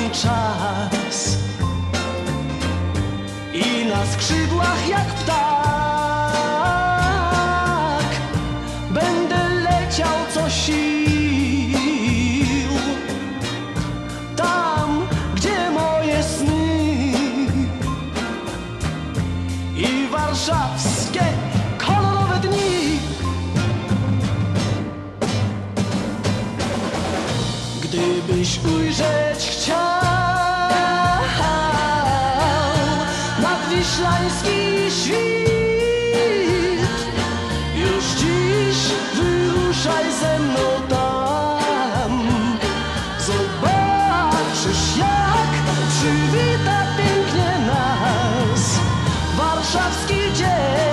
nam czas i na skrzydłach jak ptak będę leciał co sił tam, gdzie moje sny i warszawskie kolorowe dni. Gdybyś ujrzeć chciał nadwiślański świt, już dziś wyruszaj ze mną tam. Zobaczysz, jak przywita pięknie nas warszawski dzień.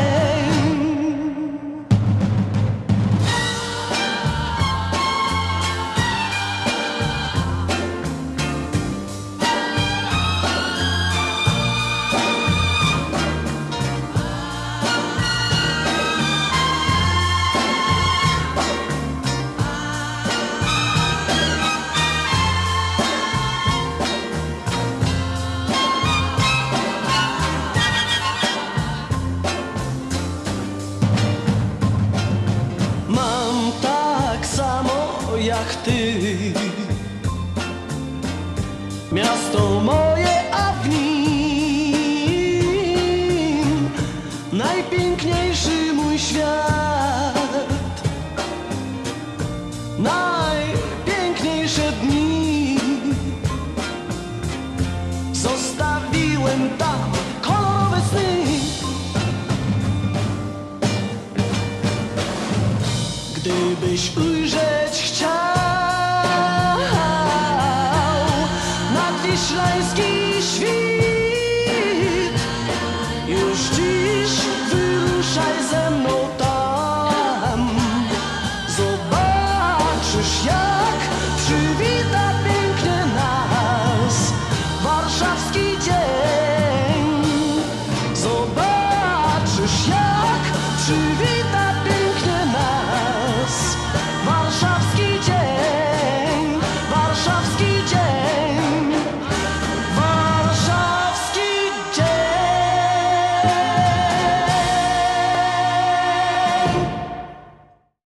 Jak ty, miasto moje, a w nim najpiękniejszy mój świat, najpiękniejsze dni zostawiłem tam, kolorowe sny. Gdybyś ujrzeć chciał